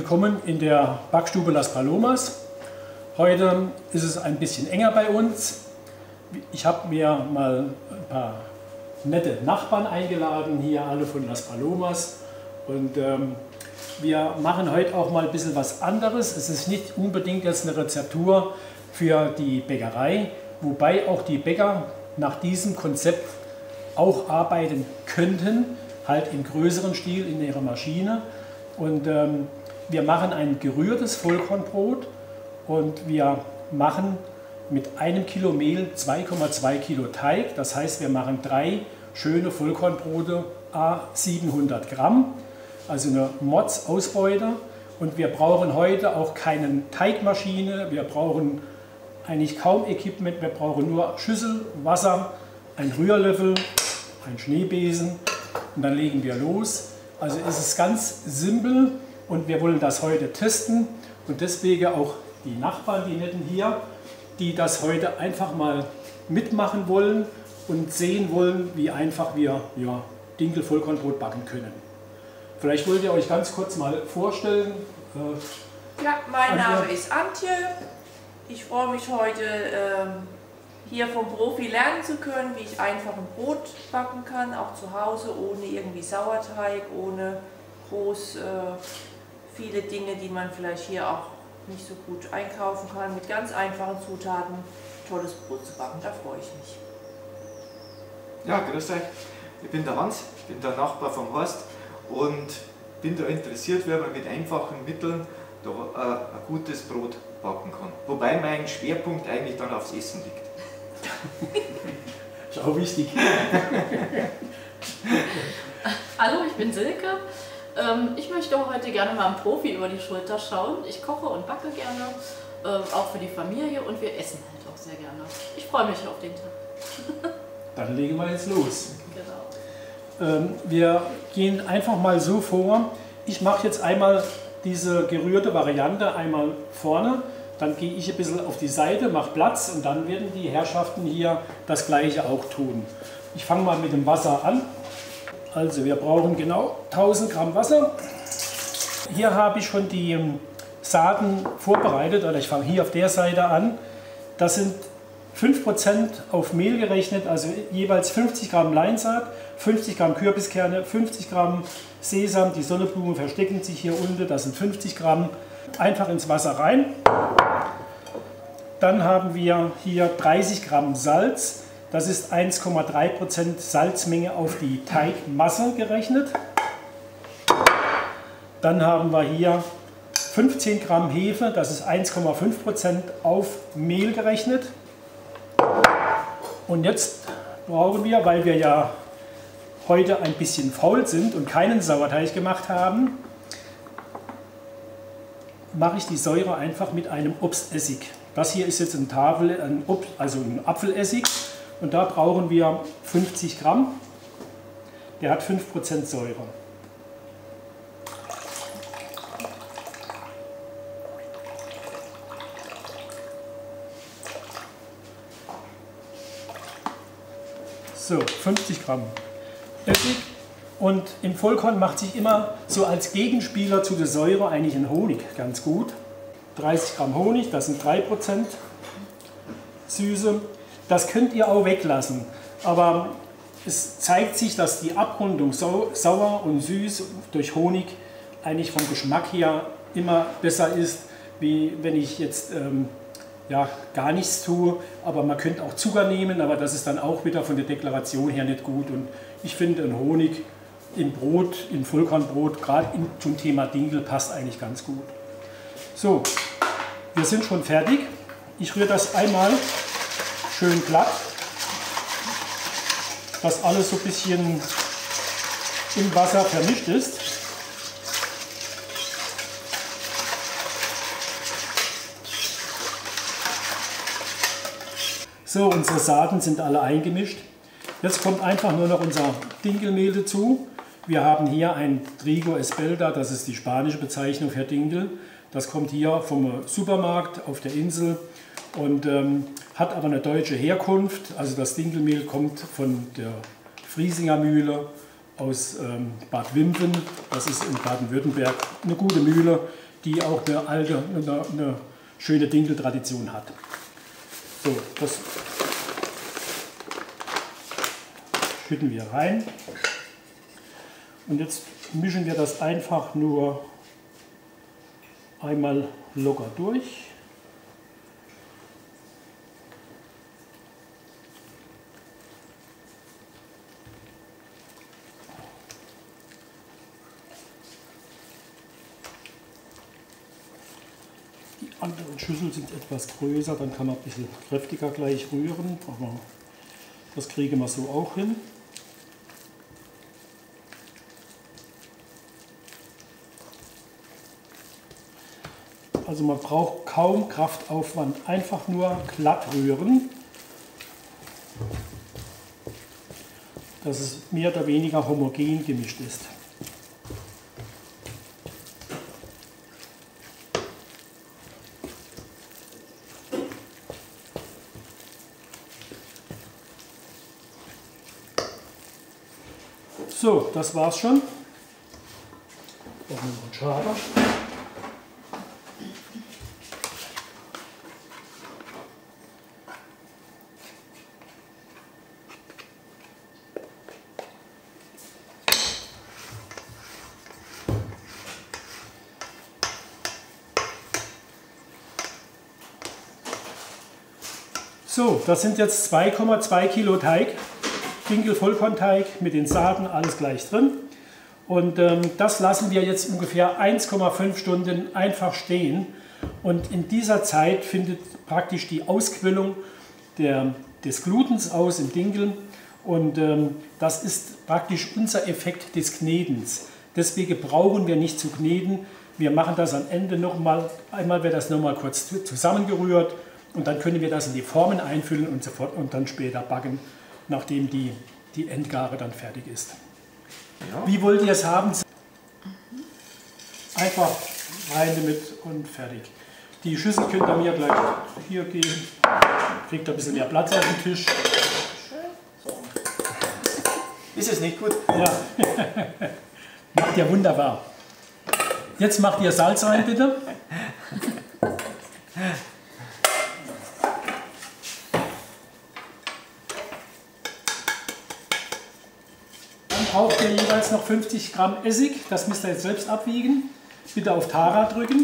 Willkommen in der Backstube Las Palomas. Heute ist es ein bisschen enger bei uns. Ich habe mir mal ein paar nette Nachbarn eingeladen, hier alle von Las Palomas. Und wir machen heute auch mal ein bisschen was anderes. Es ist nicht unbedingt jetzt eine Rezeptur für die Bäckerei, wobei auch die Bäcker nach diesem Konzept auch arbeiten könnten, halt im größeren Stil in ihrer Maschine. Und wir machen ein gerührtes Vollkornbrot und wir machen mit einem Kilo Mehl 2,2 Kilo Teig. Das heißt, wir machen 3 schöne Vollkornbrote à 700 Gramm, also eine Mords-Ausbeute. Und wir brauchen heute auch keine Teigmaschine, wir brauchen eigentlich kaum Equipment, wir brauchen nur Schüssel, Wasser, einen Rührlöffel, einen Schneebesen und dann legen wir los. Also es ist ganz simpel und wir wollen das heute testen und deswegen auch die Nachbarn, die netten hier, die das heute einfach mal mitmachen wollen und sehen wollen, wie einfach wir Dinkel-Vollkornbrot backen können. Vielleicht wollt ihr euch ganz kurz mal vorstellen. Ja, mein Name ist Antje. Ich freue mich heute hier vom Profi lernen zu können, wie ich einfach ein Brot backen kann, auch zu Hause, ohne irgendwie Sauerteig, ohne groß viele Dinge, die man vielleicht hier auch nicht so gut einkaufen kann, mit ganz einfachen Zutaten tolles Brot zu backen. Da freue ich mich. Ja, grüß euch. Ich bin der Hans, bin der Nachbar vom Horst und bin da interessiert, wie man mit einfachen Mitteln da ein gutes Brot backen kann. Wobei mein Schwerpunkt eigentlich dann aufs Essen liegt. Ist auch wichtig. Hallo, ich bin Silke. Ich möchte heute gerne mal einem Profi über die Schulter schauen. Ich koche und backe gerne, auch für die Familie und wir essen halt auch sehr gerne. Ich freue mich auf den Tag. Dann legen wir jetzt los. Genau. Wir gehen einfach mal so vor. Ich mache jetzt einmal diese gerührte Variante einmal vorne. Dann gehe ich ein bisschen auf die Seite, mache Platz und dann werden die Herrschaften hier das gleiche auch tun. Ich fange mal mit dem Wasser an. Also wir brauchen genau 1000 Gramm Wasser. Hier habe ich schon die Saaten vorbereitet, oder ich fange hier auf der Seite an. Das sind 5% auf Mehl gerechnet, also jeweils 50 Gramm Leinsaat, 50 Gramm Kürbiskerne, 50 Gramm Sesam, die Sonnenblumen verstecken sich hier unten, das sind 50 Gramm. Einfach ins Wasser rein. Dann haben wir hier 30 Gramm Salz. Das ist 1,3% Salzmenge auf die Teigmasse gerechnet. Dann haben wir hier 15 Gramm Hefe. Das ist 1,5% auf Mehl gerechnet. Und jetzt brauchen wir, weil wir ja heute ein bisschen faul sind und keinen Sauerteig gemacht haben, mache ich die Säure einfach mit einem Obstessig. Das hier ist jetzt ein Apfelessig und da brauchen wir 50 Gramm. Der hat 5% Säure. So, 50 Gramm Essig. Und im Vollkorn macht sich immer so als Gegenspieler zu der Säure eigentlich ein Honig ganz gut. 30 Gramm Honig, das sind 3% Süße. Das könnt ihr auch weglassen. Aber es zeigt sich, dass die Abrundung sauer und süß durch Honig eigentlich vom Geschmack her immer besser ist, wie wenn ich jetzt gar nichts tue. Aber man könnte auch Zucker nehmen, aber das ist dann auch wieder von der Deklaration her nicht gut. Und ich finde, ein Honig im Brot, im Vollkornbrot, gerade zum Thema Dinkel, passt eigentlich ganz gut. So, wir sind schon fertig. Ich rühre das einmal schön glatt, dass alles so ein bisschen im Wasser vermischt ist. So, unsere Saaten sind alle eingemischt. Jetzt kommt einfach nur noch unser Dinkelmehl dazu. Wir haben hier ein Trigo Espelta, das ist die spanische Bezeichnung für Dinkel. Das kommt hier vom Supermarkt auf der Insel und hat aber eine deutsche Herkunft. Also das Dinkelmehl kommt von der Friesinger Mühle aus Bad Wimpfen. Das ist in Baden-Württemberg eine gute Mühle. die auch eine alte, eine schöne Dinkeltradition hat. So, das schütten wir rein. Und jetzt mischen wir das einfach nur einmal locker durch. Die anderen Schüsseln sind etwas größer, dann kann man ein bisschen kräftiger gleich rühren. Aber das kriegen wir so auch hin. Also man braucht kaum Kraftaufwand, einfach nur glatt rühren, dass es mehr oder weniger homogen gemischt ist. So, das war's schon. Brauchen wir noch einen Schaber. So, das sind jetzt 2,2 Kilo Teig, Dinkel-Vollkornteig mit den Saaten, alles gleich drin. Und das lassen wir jetzt ungefähr 1,5 Stunden einfach stehen. Und in dieser Zeit findet praktisch die Ausquillung des Glutens aus im Dinkel. Und das ist praktisch unser Effekt des Knetens. Deswegen brauchen wir nicht zu kneten. Wir machen das am Ende nochmal, einmal wird das nochmal kurz zusammengerührt. Und dann können wir das in die Formen einfüllen und sofort und dann später backen, nachdem die Endgare dann fertig ist. Ja. Wie wollt ihr es haben? Einfach rein damit und fertig. Die Schüssel könnt ihr mir gleich hier geben. Kriegt ein bisschen mehr Platz auf dem Tisch. Ist es nicht gut? Ja. Macht ihr wunderbar. Jetzt macht ihr Salz rein, bitte. Braucht ihr jeweils noch 50 Gramm Essig, das müsst ihr jetzt selbst abwiegen. Bitte auf Tara drücken,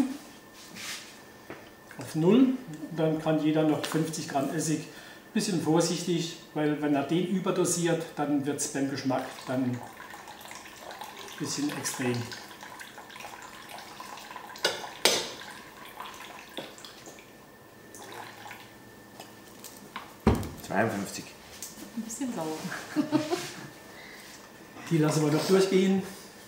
auf 0, und dann kann jeder noch 50 Gramm Essig. Bisschen vorsichtig, weil wenn er den überdosiert, dann wird es beim Geschmack dann ein bisschen extrem. Ein bisschen sauer. Die lassen wir noch durchgehen.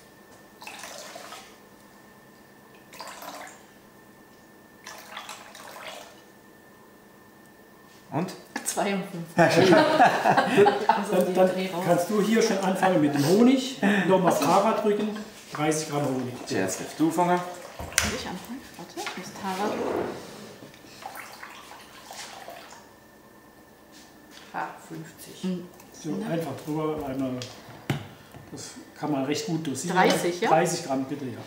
Und? 52. Dann kannst du hier schon anfangen mit dem Honig. Nochmal Tara drücken. 30 Gramm Honig. Zuerst darfst du fangen. Kann ich anfangen? Warte, ich muss Tara drücken. 50. So, einfach drüber. Einmal. Das kann man recht gut dosieren. 30, ja? 30 Gramm bitte, ja.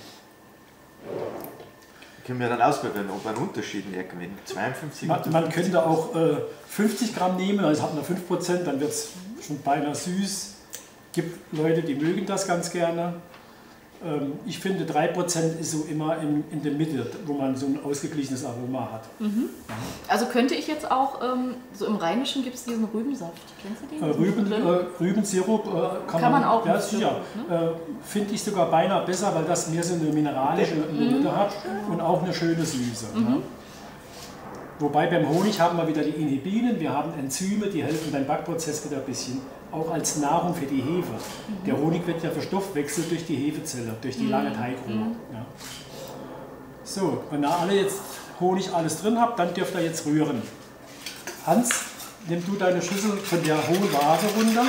Können wir dann ausprobieren, ob ein Unterschied merken, wenn 52 Man könnte auch 50 Gramm nehmen, also hat man 5%, dann wird es schon beinahe süß. Gibt Leute, die mögen das ganz gerne. Ich finde 3% ist so immer in der Mitte, wo man so ein ausgeglichenes Aroma hat. Mhm. Also könnte ich jetzt auch, so im Rheinischen gibt es diesen Rübensaft. Kennst du den? Rübensirup kann man auch. Ja, sicher. Ne? Finde ich sogar beinahe besser, weil das mehr so eine mineralische Note hat und auch eine schöne Süße. Ne? Wobei beim Honig haben wir wieder die Inhibinen, wir haben Enzyme, die helfen beim Backprozess wieder ein bisschen. Auch als Nahrung für die Hefe. Der Honig wird ja verstoffwechselt durch die Hefezelle, durch die lange Teigruhe. Ja. So, wenn ihr alle jetzt Honig alles drin habt, dann dürft ihr jetzt rühren. Hans, nimm du deine Schüssel von der hohen Vase runter.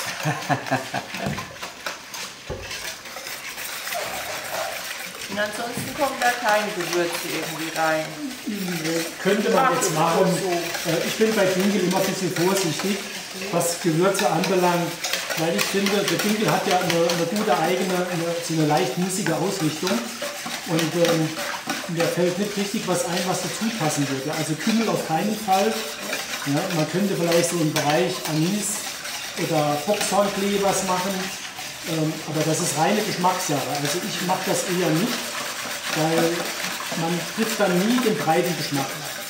Und ansonsten kommen da keine Gewürze irgendwie rein. Könnte man jetzt machen. Ich bin bei Dinkel immer ein bisschen vorsichtig, was Gewürze anbelangt, weil ich finde, der Dinkel hat ja eine gute eigene, so eine leicht nussige Ausrichtung. Und mir fällt nicht richtig was ein, was dazu passen würde. Also Kümmel auf keinen Fall. Ja, man könnte vielleicht so im Bereich Anis oder Boxhornklee was machen, aber das ist reine Geschmackssache. Also ich mache das eher nicht, weil man trifft dann nie den breiten Geschmack.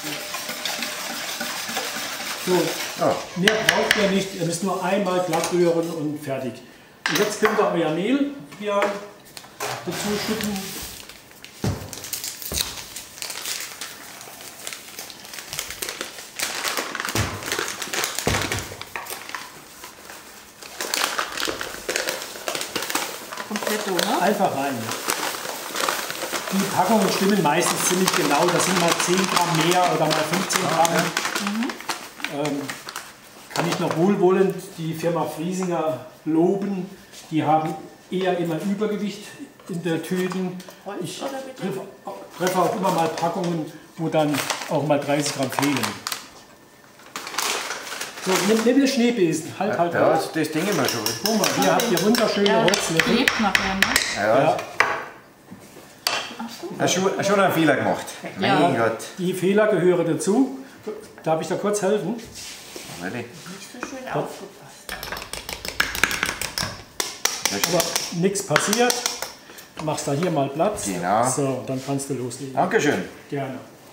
So, mehr braucht ihr nicht, ihr müsst nur einmal glatt rühren und fertig. Und jetzt könnt ihr euer Mehl hier dazu schütten. Einfach rein. Die Packungen stimmen meistens ziemlich genau. Das sind mal 10 Gramm mehr oder mal 15 Gramm. Kann ich noch wohlwollend die Firma Friesinger loben. Die haben eher immer Übergewicht in der Tüten. Ich treffe auch immer mal Packungen, wo dann auch mal 30 Gramm fehlen. So, nimm den Schneebesen. Halt. Ja, das Ding immer schon. Guck mal, hier habt ihr wunderschöne Holzlöffel. Lebt nachher, ne? Ja. Hast schon einen Fehler gemacht. Ja. Mein Gott. Die Fehler gehören dazu. Darf ich da kurz helfen? Nicht so schön aufgepasst. Aber nichts passiert. Du machst da hier mal Platz. Genau. So, dann kannst du loslegen. Dankeschön. Gerne.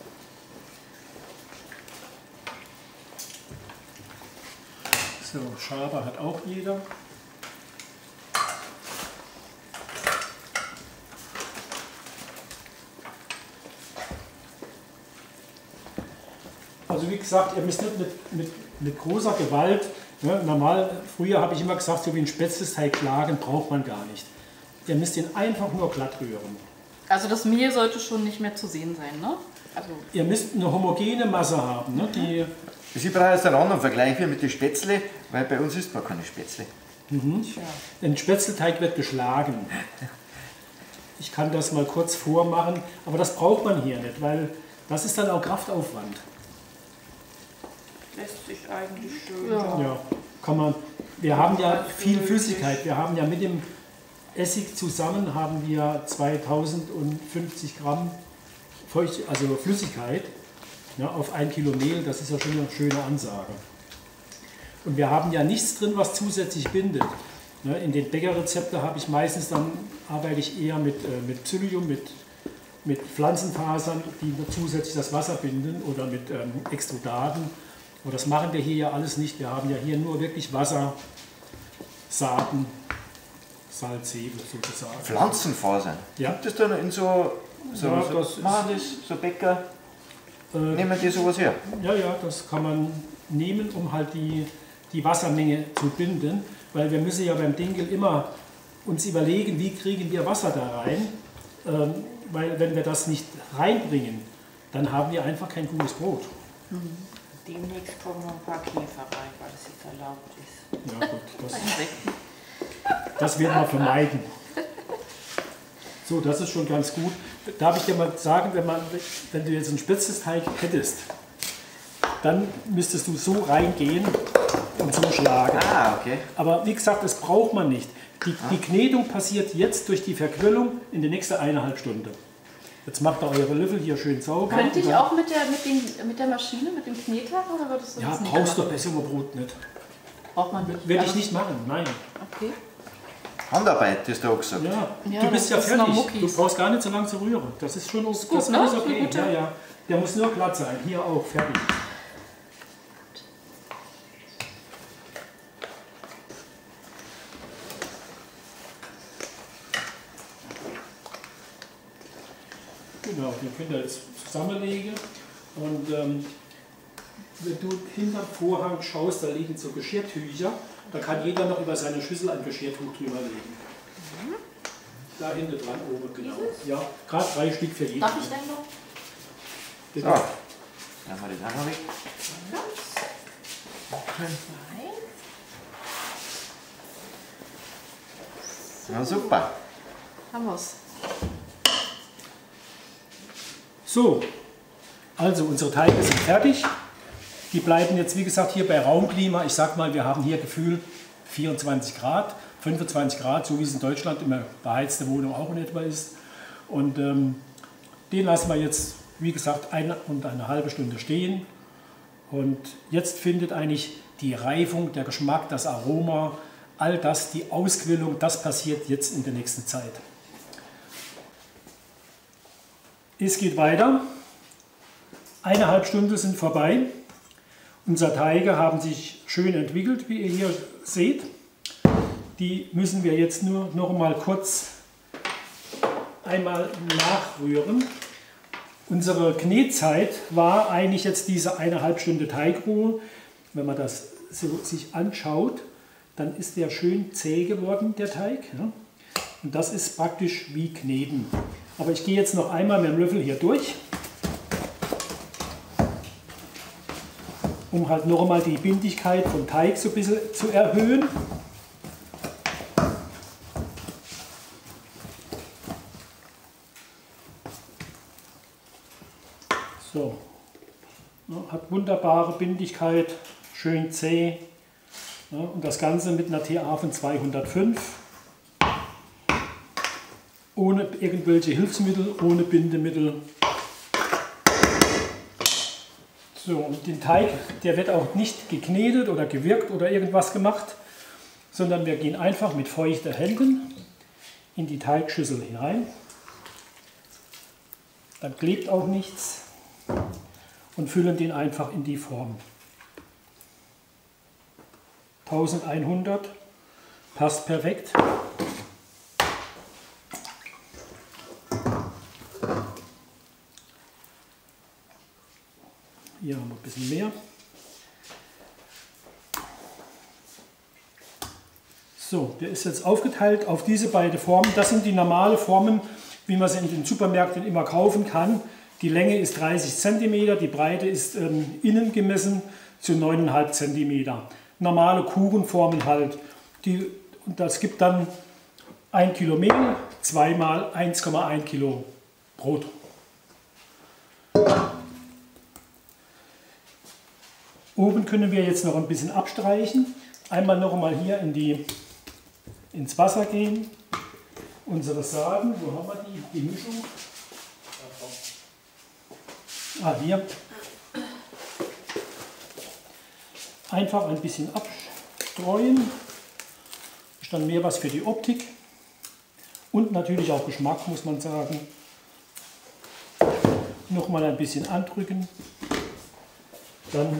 So, Schaber hat auch jeder. Also wie gesagt, ihr müsst nicht mit großer Gewalt, ne, normal, früher habe ich immer gesagt, so wie ein Spätzlesteig schlagen braucht man gar nicht. Ihr müsst ihn einfach nur glatt rühren. Also das Mehl sollte schon nicht mehr zu sehen sein, ne? Also Ihr müsst eine homogene Masse haben. Ne, die, Sie brauchen jetzt einen anderen Vergleich wie mit den Spätzle, weil bei uns isst man keine Spätzle. ein Spätzleteig wird geschlagen. Ich kann das mal kurz vormachen, aber das braucht man hier nicht, weil das ist dann auch Kraftaufwand. Lässt sich eigentlich schön. Ja, kann man. Wir haben ja viel Flüssigkeit. Wir haben ja mit dem Essig zusammen haben wir 2050 Gramm also Flüssigkeit, ja, auf 1 Kilo Mehl. Das ist ja schon eine schöne Ansage. Und wir haben ja nichts drin, was zusätzlich bindet. Ne, in den Bäckerrezepten habe ich meistens arbeite ich eher mit Psyllium, mit Pflanzenfasern, die zusätzlich das Wasser binden oder mit Extrudaten. Aber das machen wir hier ja alles nicht. Wir haben ja hier nur wirklich Wasser, Saaten, Salz, Hefe sozusagen. Pflanzenfasern? Ja. Gibt es da noch in so das machen das so Bäcker? Nehmen die sowas her? Ja, das kann man nehmen, um halt die Wassermenge zu binden. Weil wir müssen ja beim Dinkel immer uns überlegen, wie kriegen wir Wasser da rein. Weil wenn wir das nicht reinbringen, dann haben wir einfach kein gutes Brot. Demnächst kommen noch ein paar Käfer rein, weil es jetzt erlaubt ist. Ja gut, das wird man vermeiden. So, das ist schon ganz gut. Darf ich dir mal sagen, wenn du jetzt einen Spätzlesteig hättest, dann müsstest du so reingehen und so schlagen. Ah, okay. Aber wie gesagt, das braucht man nicht. Die Knetung passiert jetzt durch die Verquirlung in der nächsten 1,5 Stunden. Jetzt macht ihr eure Löffel hier schön sauber. könnte ich auch mit der Maschine, mit dem Kneter, oder würdest du Ja, das nicht brauchst du machen? bei so einem Brot nicht. Braucht man nicht. Werde Ja, ich nicht machen, nein. Okay. Handarbeit, hast du auch gesagt. Ja, Ja, du bist ja das ist noch fertig. Muckis. Du brauchst gar nicht so lange zu rühren. Das ist schon gut, das ist ne? alles So okay. gut, ja. Ja. Der muss nur glatt sein. Hier auch, fertig. Genau, den könnt ihr jetzt zusammenlegen. Und wenn du hinterm Vorhang schaust, da liegen so Geschirrtücher. Da kann jeder noch über seine Schüssel ein Geschirrtuch drüber legen. Da hinten dran, oben, genau. Ja, gerade 3 Stück für jeden. Darf ich denn noch? Bitte. So, dann haben wir das auch noch weg. Na super. Haben wir's. So, also unsere Teige sind fertig. Die bleiben jetzt, wie gesagt, hier bei Raumklima. Ich sag mal, wir haben hier gefühlt 24 Grad, 25 Grad, so wie es in Deutschland immer beheizte Wohnung auch in etwa ist. Und Den lassen wir jetzt, wie gesagt, 1,5 Stunde stehen. Und jetzt findet eigentlich die Reifung, der Geschmack, das Aroma, all das, die Ausquillung, das passiert jetzt in der nächsten Zeit. Es geht weiter. 1,5 Stunden sind vorbei. Unsere Teige haben sich schön entwickelt, wie ihr hier seht. Die müssen wir jetzt nur noch mal kurz einmal nachrühren. Unsere Knetzeit war eigentlich jetzt diese 1,5 Stunde Teigruhe. Wenn man das so sich anschaut, dann ist der schön zäh geworden, der Teig. Ja? Und das ist praktisch wie Kneten. Aber ich gehe jetzt noch einmal mit dem Löffel hier durch, um halt noch einmal die Bindigkeit vom Teig so ein bisschen zu erhöhen. So, ja, hat wunderbare Bindigkeit, schön zäh, ja, und das Ganze mit einer TA von 205, ohne irgendwelche Hilfsmittel, ohne Bindemittel. So, und den Teig, der wird auch nicht geknetet oder gewirkt oder irgendwas gemacht, sondern wir gehen einfach mit feuchten Händen in die Teigschüssel hinein. Dann klebt auch nichts. Und füllen den einfach in die Form. 1100 passt perfekt. Hier haben wir ein bisschen mehr. So, der ist jetzt aufgeteilt auf diese beiden Formen. Das sind die normalen Formen, wie man sie in den Supermärkten immer kaufen kann. Die Länge ist 30 cm, die Breite ist innen gemessen zu 9,5 cm. Normale Kuchenformen halt. Und das gibt dann 1 Kilo Mehl, 2 mal 1,1 Kilo Brot. Oben können wir jetzt noch ein bisschen abstreichen. Einmal noch mal hier ins Wasser gehen. Unsere Saaten, wo haben wir die Mischung? Hier. Einfach ein bisschen abstreuen. Ist dann mehr was für die Optik. Und natürlich auch Geschmack, muss man sagen. Nochmal ein bisschen andrücken. Dann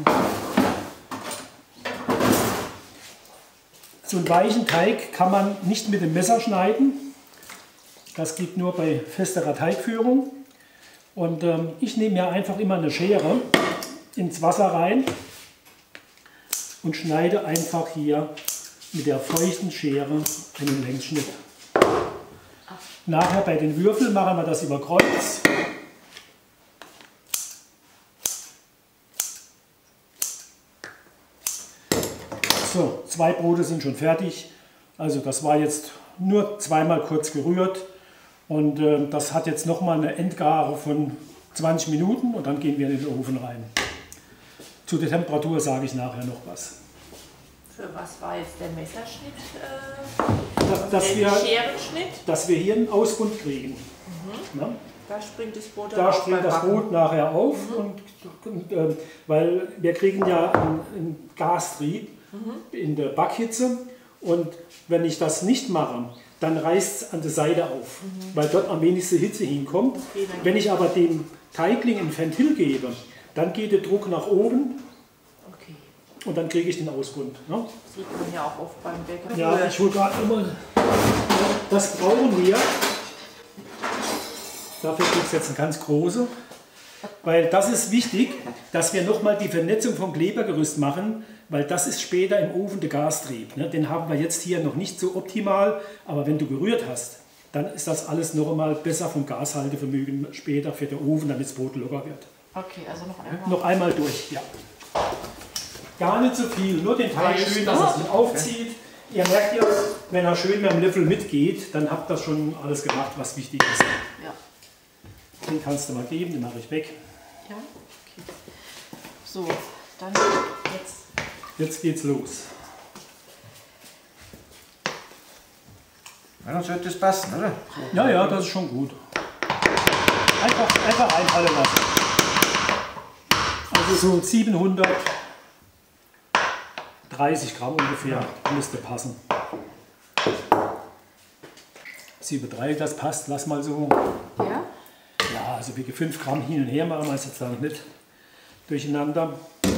so einen weichen Teig kann man nicht mit dem Messer schneiden. Das geht nur bei festerer Teigführung. Und ich nehme mir einfach immer eine Schere ins Wasser rein und schneide einfach hier mit der feuchten Schere einen Längsschnitt. Nachher bei den Würfeln machen wir das über Kreuz. So, 2 Brote sind schon fertig. Also das war jetzt nur zweimal kurz gerührt. Und das hat jetzt nochmal eine Endgare von 20 Minuten und dann gehen wir in den Ofen rein. Zu der Temperatur sage ich nachher noch was. Für was war jetzt der Messerschnitt? Der Scherenschnitt? Dass wir hier einen Ausbund kriegen. Mhm. Ja? Da springt das Brot Da auf springt beim das Backen. Brot nachher auf, weil wir kriegen ja einen Gastrieb in der Backhitze. Und wenn ich das nicht mache, dann reißt es an der Seite auf, weil dort am wenigsten Hitze hinkommt. Okay, wenn ich aber dem Teigling ein Ventil gebe, dann geht der Druck nach oben Okay. und dann kriege ich den Ausbund. Ne? Sieht man ja auch oft beim Bäcker. Ja, ich hole gerade immer. Das brauchen wir. Dafür gibt es jetzt eine ganz große. Weil das ist wichtig, dass wir nochmal die Vernetzung vom Klebergerüst machen, weil das ist später im Ofen der Gastrieb. Ne? Den haben wir jetzt hier noch nicht so optimal, aber wenn du gerührt hast, dann ist das alles noch einmal besser vom Gashaltevermögen später für den Ofen, damit das Brot locker wird. Okay, also noch einmal. Noch einmal durch, ja. Gar nicht so viel, nur den Teig schön, dass er sich aufzieht. Ihr merkt ja, wenn er schön mit dem Löffel mitgeht, dann habt ihr schon alles gemacht, was wichtig ist. Ja. Den kannst du mal geben, den mache ich weg. Ja, okay. So, dann jetzt. Jetzt geht's los. Ja, dann sollte das passen, oder? Ja, ja, das ist schon gut. Einfach einfallen lassen. Also so 730 Gramm ungefähr müsste passen. 7,3, das passt, lass mal so. Ja? Ja, also wir 5 Gramm hin und her machen wir es jetzt dann nicht durcheinander.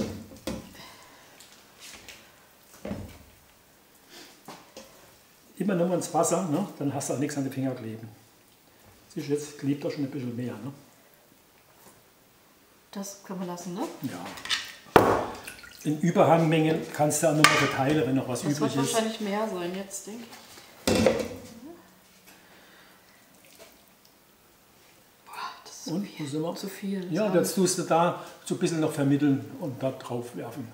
Immer nur ins Wasser, ne? Dann hast du auch nichts an den Finger kleben. Siehst du, jetzt klebt doch schon ein bisschen mehr. Ne? Das können wir lassen, ne? Ja. In Überhangmengen kannst du auch nochmal verteilen, wenn noch was Das übrig wird ist. wahrscheinlich mehr sein jetzt, denke ich. Boah, das ist Und, wo sind wir? zu viel. Ja, jetzt tust du da so ein bisschen noch vermitteln und da drauf werfen.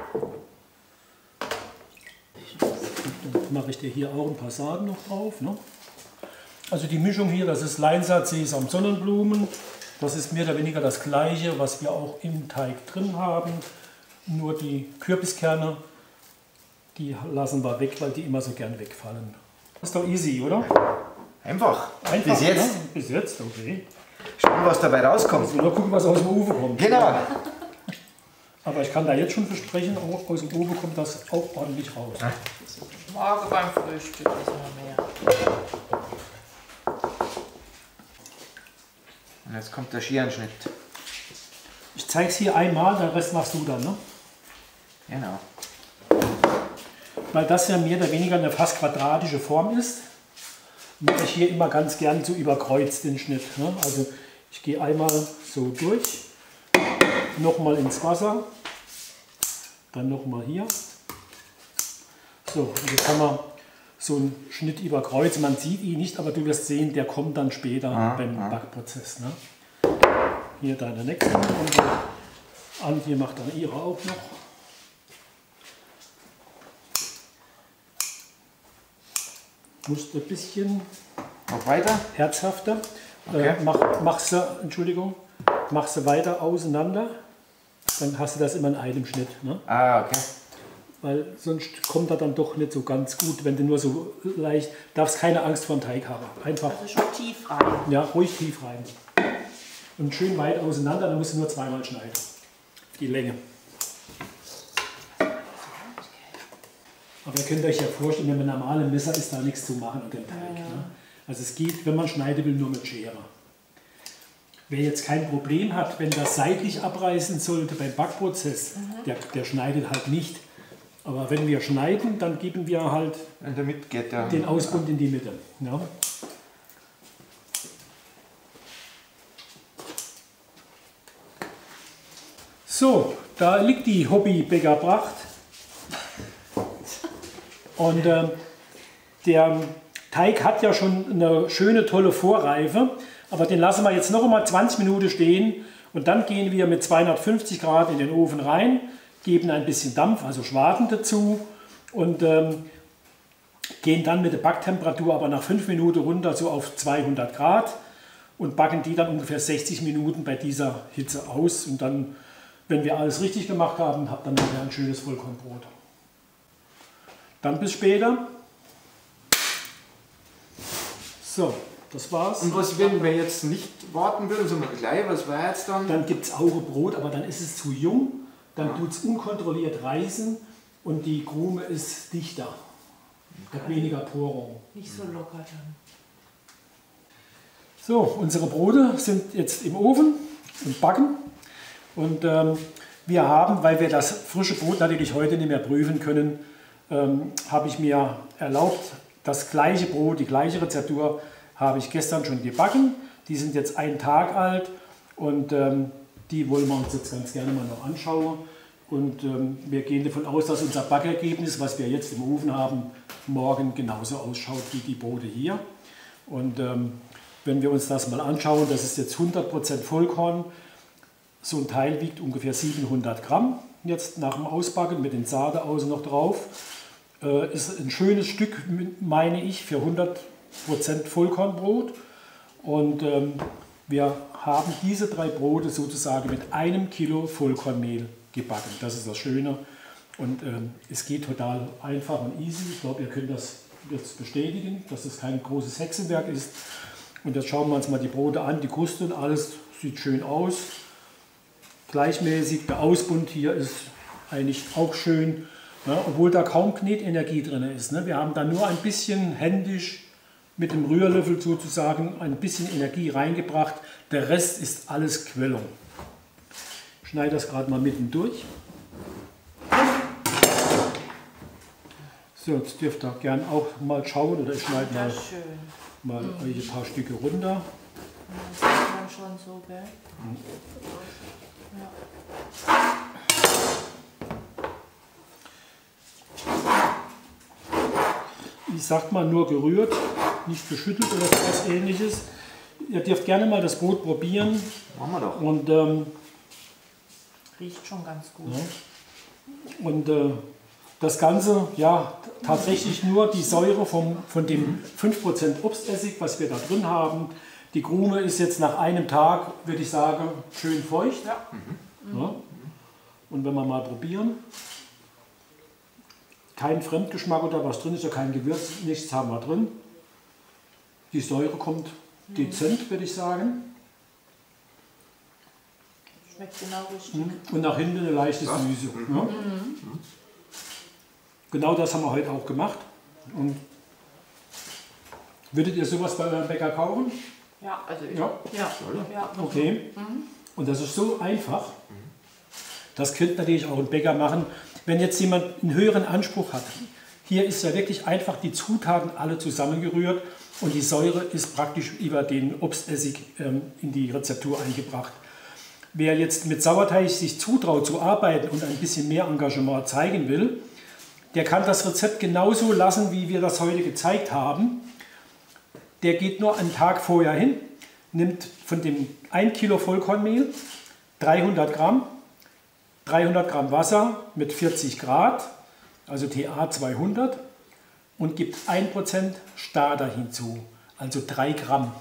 Dann mache ich dir hier auch ein paar Saaten noch drauf. Ne? Also die Mischung hier, das ist Leinsatz, Sesam, Sonnenblumen. Das ist mehr oder weniger das gleiche, was wir auch im Teig drin haben. Nur die Kürbiskerne, die lassen wir weg, weil die immer so gern wegfallen. Das ist doch easy, oder? Einfach. Einfach, Bis jetzt. ne? Bis jetzt, okay. Schauen, was dabei rauskommt. Also nur gucken, was aus dem Ofen kommt. Genau. Aber ich kann da jetzt schon versprechen, auch aus dem Ofen kommt das auch ordentlich raus. Morgen beim Frühstück essen wir mehr. Und jetzt kommt der Schierenschnitt. Ich zeige es hier einmal, den Rest machst du dann, ne? Genau. Weil das ja mehr oder weniger eine fast quadratische Form ist, mache ich hier immer ganz gern so überkreuzt den Schnitt. Ne? Also ich gehe einmal so durch, nochmal ins Wasser, dann nochmal hier. So, und jetzt haben wir so einen Schnitt überkreuzt. Man sieht ihn nicht, aber du wirst sehen, der kommt dann später beim Backprozess. Ne? Hier deine nächste und Antje macht dann ihre auch noch. Musst ein bisschen Noch weiter? herzhafter. Okay. Machst du weiter auseinander, dann hast du das immer in einem Schnitt. Ne? Ah, okay. Weil sonst kommt er dann doch nicht so ganz gut, wenn du nur so leicht, darfst keine Angst vor dem Teig haben. Einfach, Also schon tief rein. ja, ruhig tief rein. Und schön weit auseinander, dann musst du nur zweimal schneiden. Die Länge. Aber ihr könnt euch ja vorstellen, wenn man normale Messer ist, da nichts zu machen an dem Teig. Ne? Also es geht, wenn man schneiden will, nur mit Schere. Wer jetzt kein Problem hat, wenn das seitlich abreißen sollte beim Backprozess, der schneidet halt nicht. Aber wenn wir schneiden, dann geben wir halt In der Mitte geht der. den Ausbund in die Mitte. Ja. So, da liegt die Hobbybäckerpracht. Und der Teig hat ja schon eine schöne, tolle Vorreife. Aber den lassen wir jetzt noch einmal 20 Minuten stehen. Und dann gehen wir mit 250 Grad in den Ofen rein, geben ein bisschen Dampf, also Schwaden dazu. Und gehen dann mit der Backtemperatur aber nach 5 Minuten runter so auf 200 Grad. Und backen die dann ungefähr 60 Minuten bei dieser Hitze aus. Und dann, wenn wir alles richtig gemacht haben, habt dann wieder ein schönes Vollkornbrot. Dann bis später. So, das war's. Und was, wenn wir jetzt nicht warten würden, so mal gleich, was war jetzt dann? Dann gibt es auch Brot, aber dann ist es zu jung. Dann tut es unkontrolliert reißen und die Krume ist dichter. Hat weniger Porung. Nicht so locker dann. So, unsere Brote sind jetzt im Ofen und backen. Und wir haben, weil wir das frische Brot natürlich heute nicht mehr prüfen können, habe ich mir erlaubt, das gleiche Brot, die gleiche Rezeptur habe ich gestern schon gebacken. Die sind jetzt 1 Tag alt und die wollen wir uns jetzt ganz gerne mal noch anschauen. Und wir gehen davon aus, dass unser Backergebnis, was wir jetzt im Ofen haben, morgen genauso ausschaut wie die Brote hier. Und wenn wir uns das mal anschauen, das ist jetzt 100% Vollkorn. So ein Teil wiegt ungefähr 700 Gramm. Jetzt nach dem Ausbacken mit den Saaten außen noch drauf. Ist ein schönes Stück, meine ich, für 100% Vollkornbrot. Und wir haben diese 3 Brote sozusagen mit 1 Kilo Vollkornmehl gebacken. Das ist das Schöne. Und es geht total einfach und easy. Ich glaube, ihr könnt das jetzt bestätigen, dass es kein großes Hexenwerk ist. Und jetzt schauen wir uns mal die Brote an, die Kruste und alles sieht schön aus. Gleichmäßig, der Ausbund hier ist eigentlich auch schön, ja, obwohl da kaum Knetenergie drin ist. Ne? Wir haben da nur ein bisschen händisch mit dem Rührlöffel sozusagen ein bisschen Energie reingebracht. Der Rest ist alles Quellung. Ich schneide das gerade mal mitten durch. So, jetzt dürft ihr gerne auch mal schauen oder ich schneide mal ein paar Stücke runter. Das sieht man schon so, gell? Ja. Ich sag mal nur gerührt, nicht geschüttelt oder etwas Ähnliches. Ihr dürft gerne mal das Brot probieren. Machen wir doch. Und, Riecht schon ganz gut. ja. Und das Ganze, ja, tatsächlich nur die Säure von dem 5% Obstessig, was wir da drin haben. Die Krume ist jetzt nach einem Tag, würde ich sagen, schön feucht. Ja. Ja. Und wenn wir mal probieren, kein Fremdgeschmack oder was drin ist, ja kein Gewürz, nichts haben wir drin. Die Säure kommt dezent, würde ich sagen. Schmeckt genau richtig. Und nach hinten eine leichte Süße. Ja. Genau das haben wir heute auch gemacht. Und würdet ihr sowas bei eurem Bäcker kaufen? Ja, also ich. Ja. Ja. Okay. Und das ist so einfach. Das könnte natürlich auch ein Bäcker machen, wenn jetzt jemand einen höheren Anspruch hat. Hier ist ja wirklich einfach die Zutaten alle zusammengerührt und die Säure ist praktisch über den Obstessig in die Rezeptur eingebracht. Wer jetzt mit Sauerteig sich zutraut zu arbeiten und ein bisschen mehr Engagement zeigen will, der kann das Rezept genauso lassen, wie wir das heute gezeigt haben. Der geht nur einen Tag vorher hin, nimmt von dem 1 Kilo Vollkornmehl 300 Gramm Wasser mit 40 Grad, also TA 200, und gibt 1% Starter hinzu, also 3 Gramm.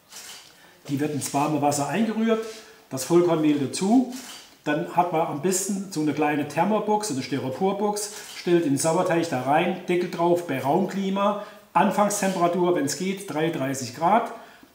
Die wird ins warme Wasser eingerührt, das Vollkornmehl dazu. Dann hat man am besten so eine kleine Thermobox, eine Styroporbox, stellt den Sauerteig da rein, Deckel drauf bei Raumklima, Anfangstemperatur, wenn es geht, 33 Grad,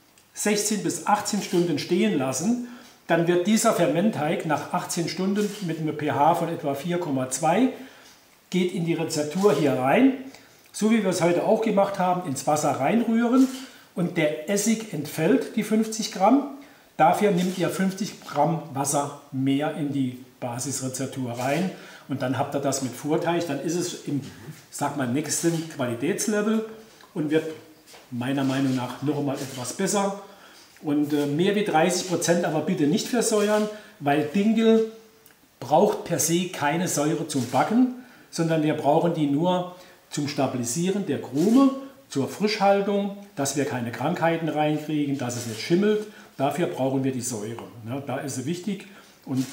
16 bis 18 Stunden stehen lassen. Dann wird dieser Fermentteig nach 18 Stunden mit einem pH von etwa 4,2 geht in die Rezeptur hier rein, so wie wir es heute auch gemacht haben, ins Wasser reinrühren und der Essig entfällt, die 50 Gramm. Dafür nimmt ihr 50 Gramm Wasser mehr in die Basisrezeptur rein und dann habt ihr das mit Vorteig, dann ist es im, sag mal, nächsten Qualitätslevel und wird meiner Meinung nach noch mal etwas besser. Und mehr wie 30%, aber bitte nicht versäuern, weil Dinkel braucht per se keine Säure zum Backen, sondern wir brauchen die nur zum Stabilisieren der Krume, zur Frischhaltung, dass wir keine Krankheiten reinkriegen, dass es nicht schimmelt. Dafür brauchen wir die Säure. Ja, da ist sie wichtig und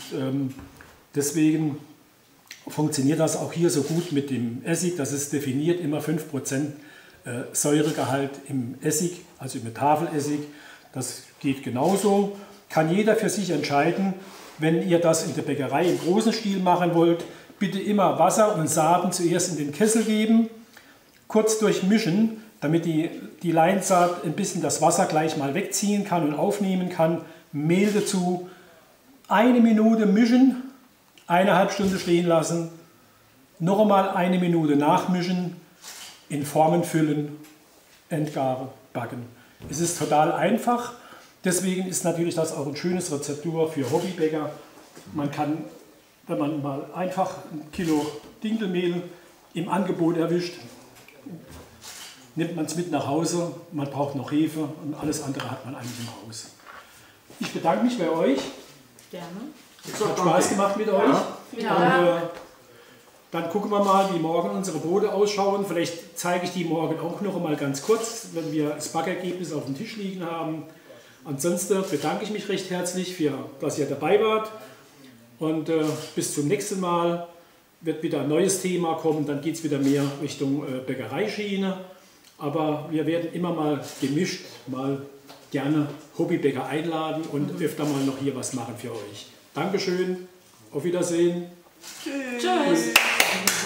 deswegen funktioniert das auch hier so gut mit dem Essig. Das ist definiert immer 5% Säuregehalt im Essig, also im Tafelessig. Das geht genauso. Kann jeder für sich entscheiden, wenn ihr das in der Bäckerei im großen Stil machen wollt, bitte immer Wasser und Saaten zuerst in den Kessel geben, kurz durchmischen, damit die Leinsaat ein bisschen das Wasser gleich mal wegziehen kann und aufnehmen kann. Mehl dazu, 1 Minute mischen, 1,5 Stunden stehen lassen, noch einmal 1 Minute nachmischen, in Formen füllen, entgaren, backen. Es ist total einfach, deswegen ist natürlich das auch ein schönes Rezeptur für Hobbybäcker. Man kann, wenn man mal einfach 1 Kilo Dinkelmehl im Angebot erwischt, nimmt man es mit nach Hause, man braucht noch Hefe und alles andere hat man eigentlich im Haus. Ich bedanke mich bei euch. Gerne. Es hat Spaß gemacht mit euch. Ja. Und, dann gucken wir mal, wie morgen unsere Brote ausschauen. Vielleicht zeige ich die morgen auch noch mal ganz kurz, wenn wir das Backergebnis auf dem Tisch liegen haben. Ansonsten bedanke ich mich recht herzlich, dass ihr dabei wart. Und bis zum nächsten Mal wird wieder ein neues Thema kommen. Dann geht es wieder mehr Richtung Bäckereischiene. Aber wir werden immer mal gemischt, mal gerne Hobbybäcker einladen und öfter mal noch hier was machen für euch. Dankeschön, auf Wiedersehen. Tschüss. Tschüss.